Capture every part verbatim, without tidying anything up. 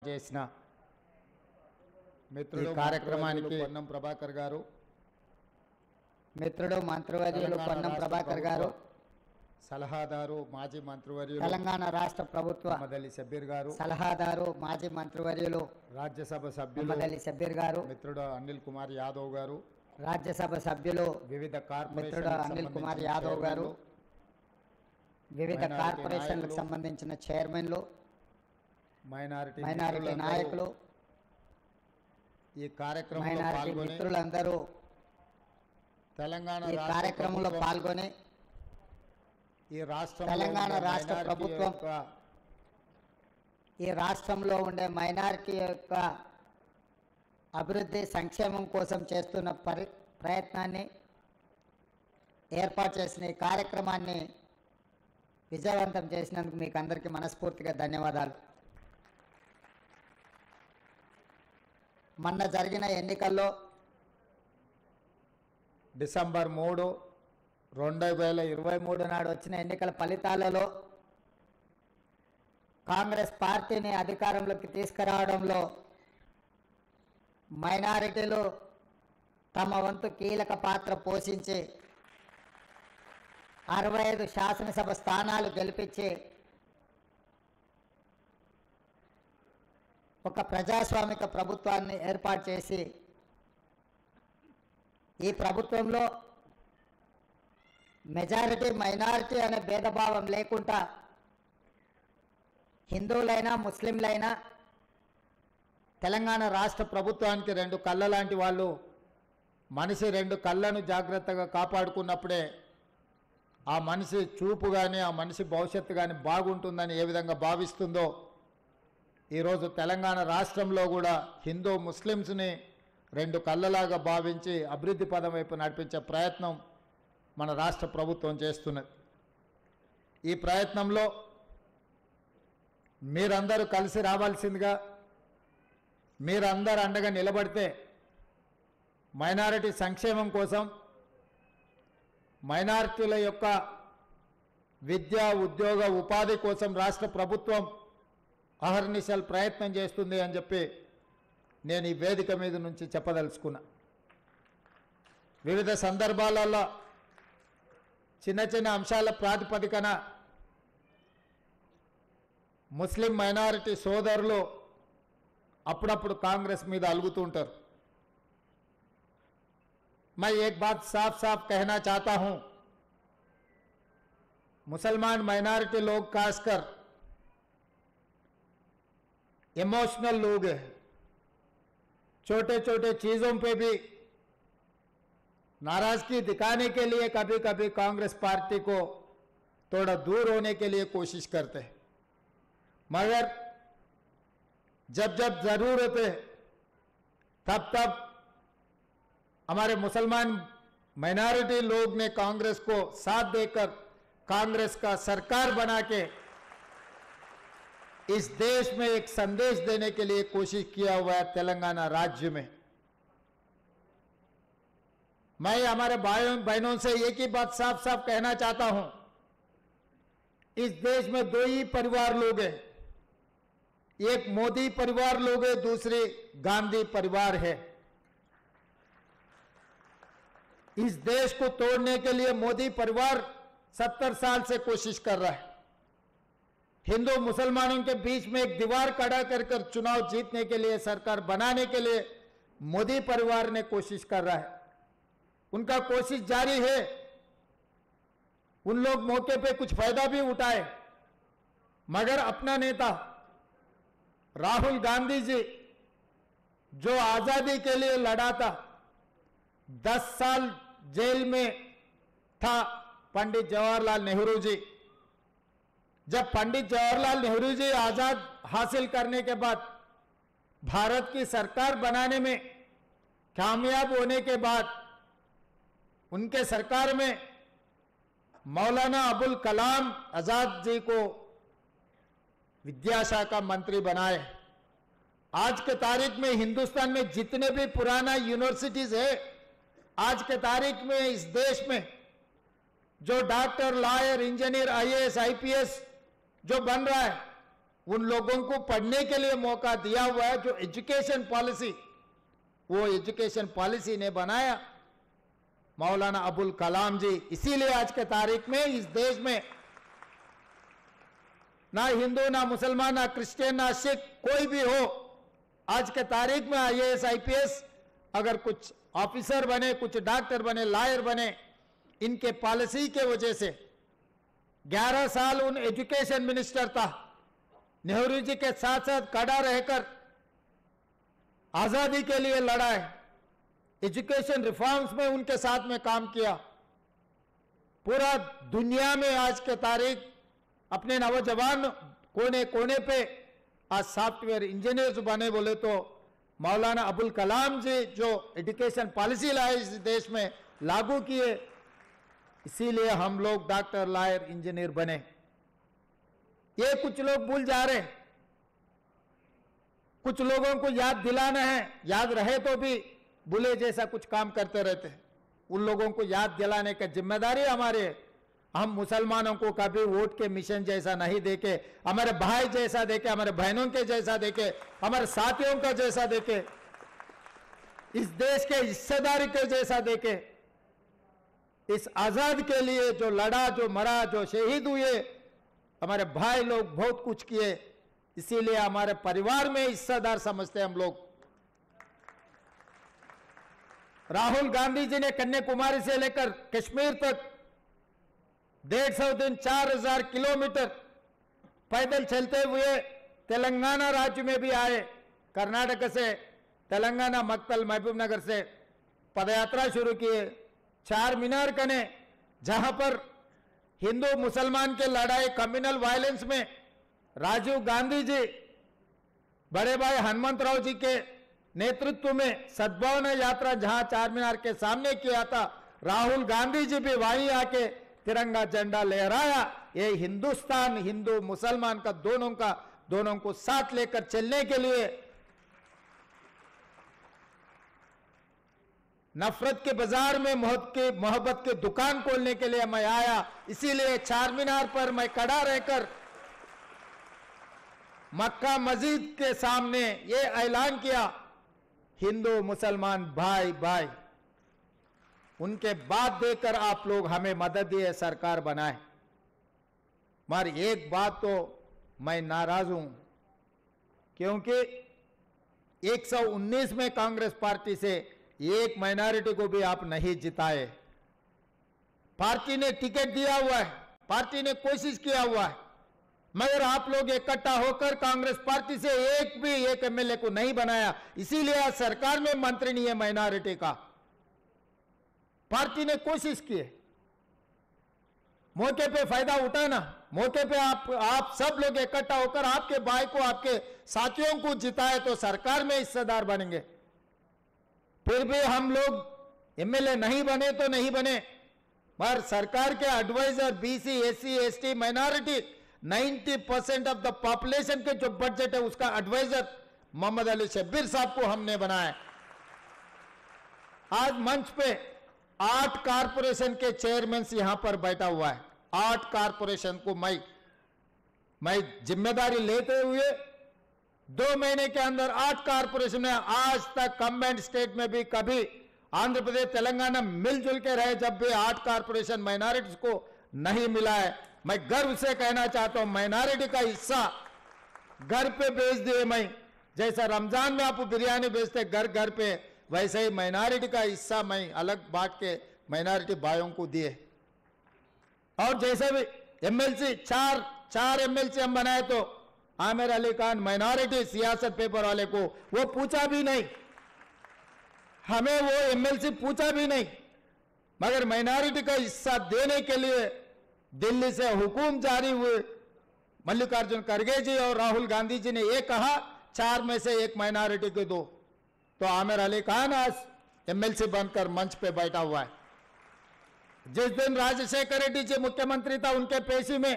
చేసిన మిత్రుడు కార్యక్రమానికి పొన్నం ప్రభాకర్ గారు, మిత్రుడు మంత్రివర్యులు పొన్నం ప్రభాకర్ గారు, సలహాదారు మాజీ మంత్రివర్యులు తెలంగాణ రాష్ట్ర ప్రభుత్వ మదలి సబ్బీర్ గారు, సలహాదారు మాజీ మంత్రివర్యులు రాజ్యసభ సభ్యులు మదలి సబ్బీర్ గారు, మిత్రుడు అనిల్ కుమార్ యాదవ్ గారు, రాజ్యసభ సభ్యులు వివిధ మిత్రుడు కార్పొరేషన్ అనిల్ కుమార్ యాదవ్ గారు, వివిధ కార్పొరేషన్లకు సంబంధించిన చైర్మన్లు, మైనారిటీ మైనారిటీ నాయకులు, ఈ కార్యక్రమంలో మైనారిటీ పాల్గొని మిత్రులందరూ తెలంగాణ ఈ రాష్ట్ర కార్యక్రమంలో ప్రభుత్వం, పాల్గొని ఈ రాష్ట్రంలో తెలంగాణ ఉండే రాష్ట్ర మైనారిటీ ప్రభుత్వం యొక్క ఈ రాష్ట్రంలో ఉండే మైనారిటీ యొక్క అభివృద్ధి సంక్షేమం కోసం చేస్తున్న పరి ప్రయత్నాన్ని ఏర్పాటు చేసిన ఈ కార్యక్రమాన్ని విజయవంతం చేసినందుకు మీకు అందరికీ మనస్ఫూర్తిగా ధన్యవాదాలు. మొన్న జరిగిన ఎన్నికల్లో డిసెంబర్ మూడు రెండు వేల ఇరవై మూడు నాడు వచ్చిన ఎన్నికల ఫలితాలలో కాంగ్రెస్ పార్టీని అధికారంలోకి తీసుకురావడంలో మైనారిటీలు తమ వంతు కీలక పాత్ర పోషించి అరవై ఐదు శాసనసభ స్థానాలు గెలిపించి ఒక ప్రజాస్వామిక ప్రభుత్వాన్ని ఏర్పాటు చేసి ఈ ప్రభుత్వంలో మెజారిటీ మైనారిటీ అనే భేదభావం లేకుండా హిందువులైనా ముస్లింలైనా తెలంగాణ రాష్ట్ర ప్రభుత్వానికి రెండు కళ్ళ లాంటి వాళ్ళు, మనిషి రెండు కళ్ళను జాగ్రత్తగా కాపాడుకున్నప్పుడే ఆ మనిషి చూపు కానీ ఆ మనిషి భవిష్యత్తు కానీ బాగుంటుందని ఏ విధంగా భావిస్తుందో ఈరోజు తెలంగాణ రాష్ట్రంలో కూడా హిందూ ముస్లిమ్స్ని రెండు కళ్ళలాగా భావించి అభివృద్ధి పదం వైపు నడిపించే ప్రయత్నం మన రాష్ట్ర ప్రభుత్వం చేస్తున్నది. ఈ ప్రయత్నంలో మీరందరూ కలిసి రావాల్సిందిగా, మీరందరూ అండగా నిలబడితే మైనారిటీ సంక్షేమం కోసం, మైనారిటీల యొక్క విద్య ఉద్యోగ ఉపాధి కోసం రాష్ట్ర ప్రభుత్వం అహర్నిశలు ప్రయత్నం చేస్తుంది అని చెప్పి నేను ఈ వేదిక మీద నుంచి చెప్పదలుచుకున్నా. వివిధ సందర్భాలలో చిన్న చిన్న అంశాల ప్రాతిపదికన ముస్లిం మైనారిటీ సోదరులు అప్పుడప్పుడు కాంగ్రెస్ మీద అలుగుతుంటారు. मैं एक बात साफ साफ कहना चाहता हूं, मुसलमान माइनॉरिटी लोग खासकर इमोशनल लोग हैं, छोटे छोटे चीज़ों पे भी नाराजगी दिखाने के लिए कभी कभी कांग्रेस पार्टी को थोड़ा दूर होने के लिए कोशिश करते हैं, मगर जब जब ज़रूरत है तब तब हमारे मुसलमान माइनॉरिटी लोग ने कांग्रेस को साथ देकर कांग्रेस का सरकार बना के इस देश में एक संदेश देने के लिए कोशिश किया हुआ है तेलंगाना राज्य में। मैं हमारे भाइयों बहनों से एक ही बात साफ साफ कहना चाहता हूं, इस देश में दो ही परिवार लोग हैं, एक मोदी परिवार लोग है, दूसरी गांधी परिवार है। इस देश को तोड़ने के लिए मोदी परिवार सत्तर साल से कोशिश कर रहा है, हिंदू मुसलमानों के बीच में एक दीवार खड़ा कर कर चुनाव जीतने के लिए, सरकार बनाने के लिए मोदी परिवार ने कोशिश कर रहा है। उनका कोशिश जारी है, उन लोग मौके पे कुछ फायदा भी उठाए, मगर अपना नेता राहुल गांधी जी जो आजादी के लिए लड़ा था, दस साल जेल में था पंडित जवाहरलाल नेहरू जी। जब पंडित जवाहरलाल नेहरू जी आजाद हासिल करने के बाद भारत की सरकार बनाने में कामयाब होने के बाद उनके सरकार में मौलाना अबुल कलाम आजाद जी को विद्याशाखा मंत्री बनाए। आज के तारीख में हिंदुस्तान में जितने भी पुराना यूनिवर्सिटीज है, आज के तारीख में इस देश में जो doctor, lawyer, engineer, IAS, IPS जो बन रहा है, उन लोगों को पढ़ने के लिए मौका दिया हुआ है। जो एजुकेशन पॉलिसी, वो एजुकेशन पॉलिसी ने बनाया मौलाना अबुल कलाम जी। इसीलिए आज के तारीख में इस देश में ना हिंदू, ना मुसलमान, ना क्रिश्चियन, ना सिख, कोई भी हो, आज के तारीख में I A S I P S अगर कुछ ऑफिसर बने, कुछ डॉक्टर बने, लॉयर बने, इनके पॉलिसी के वजह से। ग्यारह साल उन एजुकेशन मिनिस्टर था, नेहरू जी के साथ साथ खड़ा रहकर आजादी के लिए लड़ा है, एजुकेशन रिफॉर्म्स में उनके साथ में काम किया। पूरा दुनिया में आज के तारीख अपने नौजवान कोने कोने पे आज सॉफ्टवेयर इंजीनियर्स बने बोले तो मौलाना अबुल कलाम जी जो एजुकेशन पॉलिसी लाए इस देश में लागू किए, इसीलिए हम लोग डॉक्टर, लॉयर, इंजीनियर बने। ये कुछ लोग भूल जा रहे हैं, कुछ लोगों को याद दिलाना है, याद रहे तो भी बुले जैसा कुछ काम करते रहते हैं। उन लोगों को याद दिलाने की जिम्मेदारी हमारी है। हम मुसलमानों को कभी वोट के मिशन जैसा नहीं देके, हमारे भाई जैसा देखे, हमारे बहनों के जैसा देखे, हमारे साथियों का जैसा देखे, इस देश के हिस्सेदारी के जैसा देखे। इस आजाद के लिए जो लड़ा, जो मरा, जो शहीद हुए, हमारे भाई लोग बहुत कुछ किए, इसीलिए हमारे परिवार में हिस्सेदार समझते हैं हम लोग। राहुल गांधी जी ने कन्याकुमारी से लेकर कश्मीर तक डेढ़ सौ दिन, चार हजार किलोमीटर पैदल चलते हुए तेलंगाना राज्य में भी आए। कर्नाटक से तेलंगाना, मक्तल, महबूब नगर से पदयात्रा शुरू किए। चार मीनार कने, जहां पर हिंदू मुसलमान के लड़ाई, कम्युनल वायलेंस में राजीव गांधी जी, बड़े भाई हनुमंतराव जी के नेतृत्व में सद्भावना यात्रा जहां चार मीनार के सामने किया था, राहुल गांधी जी भी वहीं आके तिरंगा झंडा लहराया। ये हिंदुस्तान, हिंदू मुसलमान का दोनों का दोनों को साथ लेकर चलने के लिए, नफरत के बाजार में मोहब्बत के मोहब्बत के दुकान खोलने के लिए मैं आया। इसीलिए चार मीनार पर मैं खड़ा रहकर मक्का मस्जिद के सामने ये ऐलान किया, हिंदू मुसलमान भाई भाई। उनके बाद देकर आप लोग हमें मदद दिए, सरकार बनाए। मगर एक बात तो मैं नाराज हूं, क्योंकि एक सौ उन्नीस में कांग्रेस पार्टी से एक माइनॉरिटी को भी आप नहीं जिताए। पार्टी ने टिकट दिया हुआ है, पार्टी ने कोशिश किया हुआ है, मगर आप लोग इकट्ठा होकर कांग्रेस पार्टी से एक भी एक एम एल ए को नहीं बनाया। इसीलिए आज सरकार में मंत्री नहीं है माइनॉरिटी का। पार्टी ने कोशिश की है, मौके पे फायदा उठाना, मौके पे आप आप सब लोग इकट्ठा होकर आपके भाई को, आपके साथियों को जिताए तो सरकार में हिस्सेदार बनेंगे। फिर भी हम लोग एम एल ए नहीं बने तो नहीं बने, मगर सरकार के adviser, BC, SC, ST, minority, नब्बे परसेंट ऑफ द पॉपुलेशन के जो बजट है उसका एडवाइजर मोहम्मद अली शब्बीर साहब को हमने बनाया। आज मंच पे आठ कारपोरेशन के चेयरमैन यहां पर बैठा हुआ है। आठ कारपोरेशन को मैं मैं जिम्मेदारी लेते हुए दो महीने के अंदर आठ कारपोरेशन में, आज तक कंबाइंड स्टेट में भी कभी आंध्र प्रदेश, तेलंगाना मिलजुल के रहे, जब भी आठ कारपोरेशन माइनॉरिटीज को नहीं मिला है। मैं गर्व से कहना चाहता हूं, माइनॉरिटी का हिस्सा घर पे भेज दिए। मैं जैसा रमजान में आप बिरयानी भेजते घर घर पे, वैसे ही माइनॉरिटी का हिस्सा मैं अलग बांट के माइनॉरिटी भाइयों को दिए। और जैसे भी एमएलसी, चार चार एमएलसी हम बनाए, तो आमिर अली खान माइनॉरिटी सियासत पेपर वाले को वो पूछा भी नहीं, हमें वो एमएलसी पूछा भी नहीं, मगर माइनॉरिटी का हिस्सा देने के लिए दिल्ली से हुकूम जारी हुए। मल्लिकार्जुन खड़गे जी और राहुल गांधी जी ने ये कहा, चार में से एक माइनॉरिटी को दो, तो आमिर अली खान आज एमएलसी बनकर मंच पे बैठा हुआ है। जिस दिन राजशेखर रेड्डी जी मुख्यमंत्री था, उनके पेशी में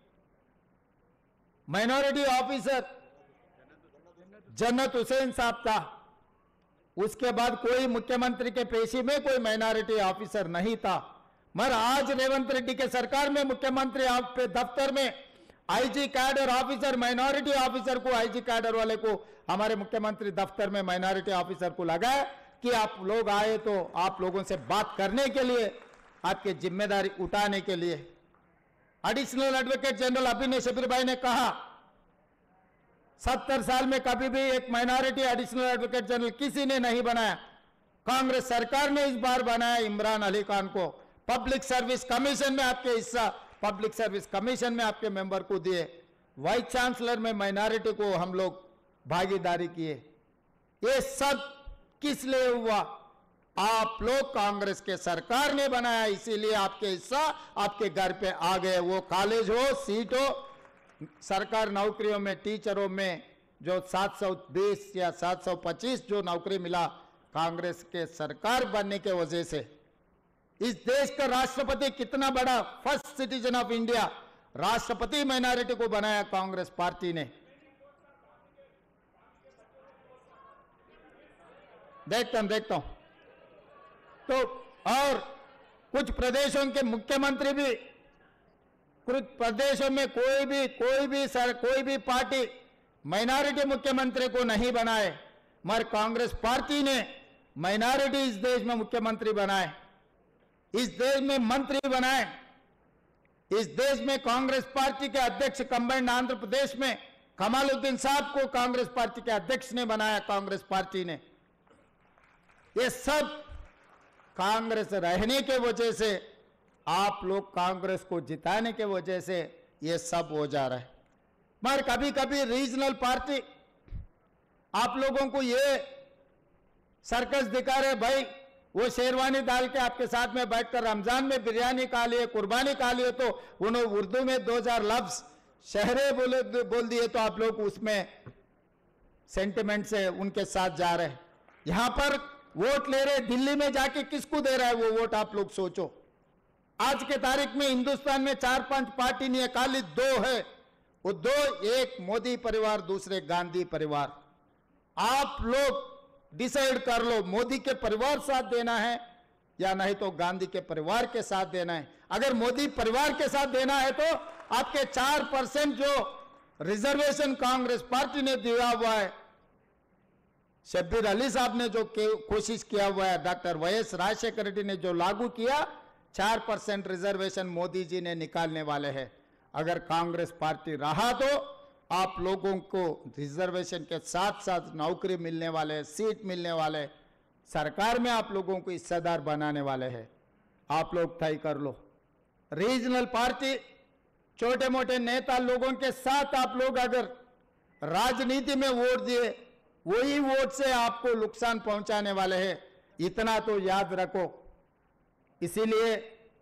माइनॉरिटी ऑफिसर जन्नत हुसैन साहब था। उसके बाद कोई मुख्यमंत्री के पेशी में कोई माइनॉरिटी ऑफिसर नहीं था। मगर आज रेवंत रेड्डी के सरकार में मुख्यमंत्री आप पे दफ्तर में IG cadre officer, minority officer को, आईजी कैडर वाले को हमारे मुख्यमंत्री दफ्तर में माइनॉरिटी ऑफिसर को लगाया कि आप लोग आए तो आप लोगों से बात करने के लिए, आपकी जिम्मेदारी उठाने के लिए। एडिशनल एडवोकेट जनरल अभिनय शबीर भाई ने कहा सत्तर साल में कभी भी एक माइनॉरिटी एडिशनल एडवोकेट जनरल किसी ने नहीं बनाया, कांग्रेस सरकार ने इस बार बनाया इमरान अली खान को। पब्लिक सर्विस कमीशन में आपके हिस्सा, पब्लिक सर्विस कमीशन में आपके मेंबर को दिए, वाइस चांसलर में माइनॉरिटी को हम लोग भागीदारी किए। ये सब किस लिए हुआ? आप लोग कांग्रेस के सरकार ने बनाया, इसीलिए आपके हिस्सा आपके घर पे आ गए। वो कॉलेज हो, सीट हो, सरकार नौकरियों में, टीचरों में जो सात सौ बीस या सात सौ पच्चीस जो नौकरी मिला कांग्रेस के सरकार बनने के वजह से। इस देश का राष्ट्रपति कितना बड़ा, फर्स्ट सिटीजन ऑफ इंडिया, राष्ट्रपति माइनॉरिटी को बनाया कांग्रेस पार्टी ने। देखता हूं देखता हूं तो और कुछ प्रदेशों के मुख्यमंत्री भी, कुछ प्रदेशों में कोई भी कोई भी सर कोई भी पार्टी माइनॉरिटी मुख्यमंत्री को नहीं बनाए, मगर कांग्रेस पार्टी ने माइनॉरिटी इस देश में मुख्यमंत्री बनाए, इस देश में मंत्री बनाए। इस देश में कांग्रेस पार्टी के अध्यक्ष कंबाइंड आंध्र प्रदेश में कमालुद्दीन साहब को कांग्रेस पार्टी के अध्यक्ष ने बनाया, कांग्रेस पार्टी ने। ये सब कांग्रेस रहने के वजह से, आप लोग कांग्रेस को जिताने के वजह से ये सब हो जा रहा है। मगर कभी कभी रीजनल पार्टी आप लोगों को ये सर्कस दिखा रहे, भाई वो शेरवानी डाल के आपके साथ में बैठकर रमजान में बिरयानी खा लिए, कुर्बानी खा लिए, तो उन्होंने उर्दू में दो हजार लफ्ज शहरे बोले बोल दिए, तो आप लोग उसमें सेंटिमेंट से उनके साथ जा रहे हैं। यहां पर वोट ले रहे, दिल्ली में जाके किसको दे रहा है वो वोट, आप लोग सोचो। आज के तारीख में हिंदुस्तान में चार पांच पार्टी नहीं है, खाली दो है। वो दो, एक मोदी परिवार, दूसरे गांधी परिवार। आप लोग डिसाइड कर लो, मोदी के परिवार साथ देना है या नहीं तो गांधी के परिवार के साथ देना है। अगर मोदी परिवार के साथ देना है तो आपके चार परसेंट जो रिजर्वेशन कांग्रेस पार्टी ने दिया हुआ है, शब्बीर अली साहब ने जो कोशिश किया हुआ है, doctor Y S Rajashekhar Reddy ने जो लागू किया, चार परसेंट रिजर्वेशन मोदी जी ने निकालने वाले हैं। अगर कांग्रेस पार्टी रहा तो आप लोगों को रिजर्वेशन के साथ साथ नौकरी मिलने वाले, सीट मिलने वाले, सरकार में आप लोगों को हिस्सेदार बनाने वाले हैं। आप लोग तय कर लो। रीजनल पार्टी, छोटे मोटे नेता लोगों के साथ आप लोग अगर राजनीति में वोट दिए, वही वोट से आपको नुकसान पहुंचाने वाले हैं, इतना तो याद रखो। इसीलिए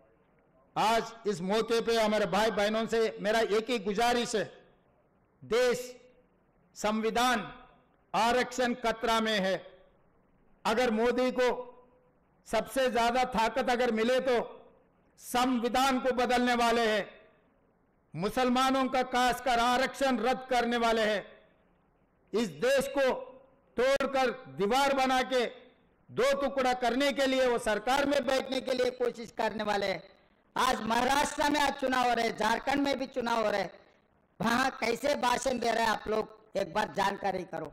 आज इस मौके पे हमारे भाई बहनों से मेरा एक ही गुजारिश है, देश, संविधान, आरक्षण खतरा में है। अगर मोदी को सबसे ज्यादा ताकत अगर मिले तो संविधान को बदलने वाले हैं, मुसलमानों का खासकर आरक्षण रद्द करने वाले हैं, इस देश को तोड़कर दीवार बना के दो टुकड़ा करने के लिए वो सरकार में बैठने के लिए कोशिश करने वाले हैं। आज महाराष्ट्र में आज चुनाव हो रहे, झारखंड में भी चुनाव हो रहे, वहां कैसे भाषण दे रहे हैं आप लोग एक बार जानकारी करो।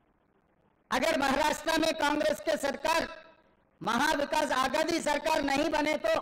अगर महाराष्ट्र में कांग्रेस के सरकार महाविकास आघाड़ी सरकार नहीं बने तो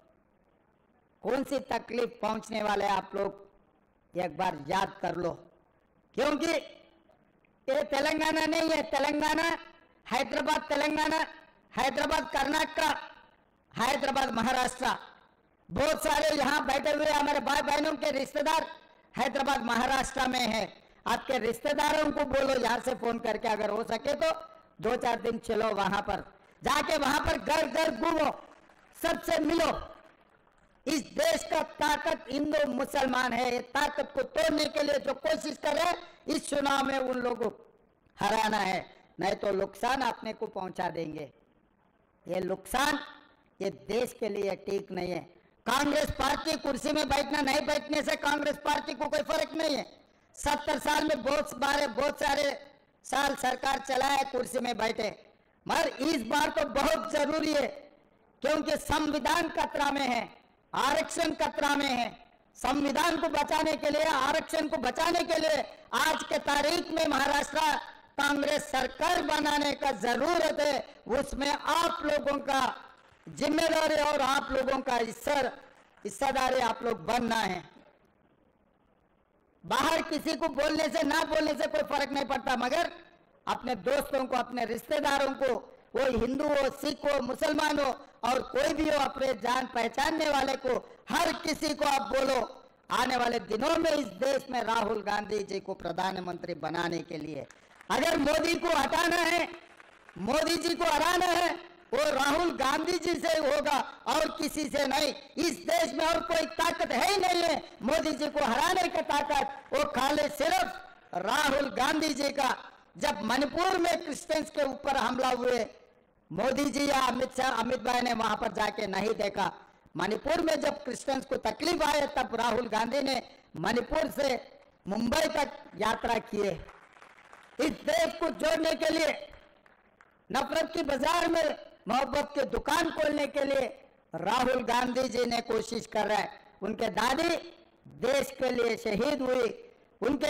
कौन सी तकलीफ पहुंचने वाले आप लोग एक बार याद कर लो। क्योंकि ये तेलंगाना नहीं है, तेलंगाना हैदराबाद, तेलंगाना हैदराबाद कर्नाटक, हैदराबाद महाराष्ट्र। बहुत सारे यहाँ बैठे हुए हमारे भाई बहनों के रिश्तेदार हैदराबाद महाराष्ट्र में है। आपके रिश्तेदारों को बोलो यहाँ से फोन करके, अगर हो सके तो दो चार दिन चलो वहां पर, जाके वहां पर घर घर घूमो, सबसे मिलो। इस देश का ताकत हिंदू मुसलमान है, ये ताकत को तोड़ने के लिए जो कोशिश कर रहे हैं, इस चुनाव में उन लोगों को हराना है, नहीं तो नुकसान अपने को पहुंचा देंगे। ये नुकसान ये देश के लिए ठीक नहीं है। कांग्रेस पार्टी कुर्सी में बैठना नहीं बैठने से कांग्रेस पार्टी को कोई फर्क नहीं है। सत्तर साल में बहुत बारे बहुत सारे साल सरकार चलाए, कुर्सी में बैठे, मगर इस बार तो बहुत जरूरी है क्योंकि संविधान खतरा में है, आरक्षण खतरा में है, संविधान को बचाने के लिए, आरक्षण को बचाने के लिए आज के तारीख में महाराष्ट्र कांग्रेस सरकार बनाने का जरूरत है। उसमें आप लोगों का जिम्मेदारी और आप लोगों का हिस्सा हिस्सेदारी आप लोग बनना है। बाहर किसी को बोलने से ना बोलने से कोई फर्क नहीं पड़ता, मगर अपने दोस्तों को, अपने रिश्तेदारों को, वो हिंदू हो, सिख हो, मुसलमान हो और कोई भी हो, अपने जान पहचानने वाले को, हर किसी को आप बोलो आने वाले दिनों में इस देश में राहुल गांधी जी को प्रधानमंत्री बनाने के लिए अगर मोदी को हटाना है, मोदी जी को हराना है, वो राहुल गांधी जी से होगा और किसी से नहीं। इस देश में और कोई ताकत है ही नहीं है मोदी जी को हराने की ताकत, वो खाली सिर्फ राहुल गांधी जी का। जब मणिपुर में क्रिश्चियंस के ऊपर हमला हुए, मोदी जी या अमित शाह अमित भाई ने वहां पर जाके नहीं देखा। मणिपुर में जब क्रिश्चियंस को तकलीफ आए तब राहुल गांधी ने मणिपुर से मुंबई तक यात्रा किए। इस देश को जोड़ने के लिए, नफरत की बाजार में मोहब्बत की दुकान खोलने के लिए राहुल गांधी जी ने कोशिश कर रहे हैं। उनके दादी देश के लिए शहीद हुई, उनके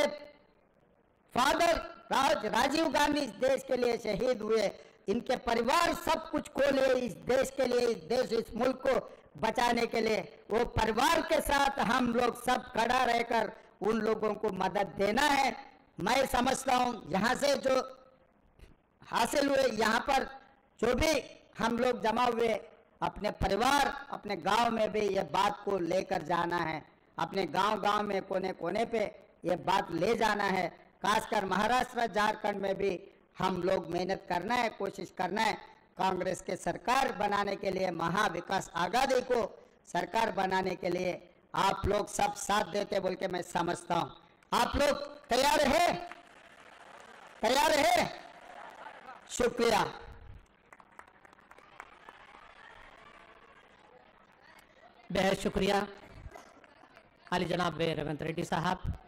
फादर राज राजीव गांधी इस देश के लिए शहीद हुए, इनके परिवार सब कुछ खोले इस देश के लिए, इस देश इस मुल्क को बचाने के लिए। वो परिवार के साथ हम लोग सब खड़ा रहकर उन लोगों को मदद देना है। मैं समझता हूं यहां से जो हासिल हुए, यहां पर जो भी हम लोग जमा हुए, अपने परिवार, अपने गांव में भी ये बात को लेकर जाना है। अपने गांव गांव में कोने कोने पे ये बात ले जाना है। खासकर महाराष्ट्र, झारखंड में भी हम लोग मेहनत करना है, कोशिश करना है कांग्रेस के सरकार बनाने के लिए, महाविकास आघाड़ी को सरकार बनाने के लिए आप लोग सब साथ देते बोल के मैं समझता हूं। आप लोग तैयार है? तैयार है? शुक्रिया। बेहद शुक्रिया अली जनाब रेवंत रेड्डी साहब।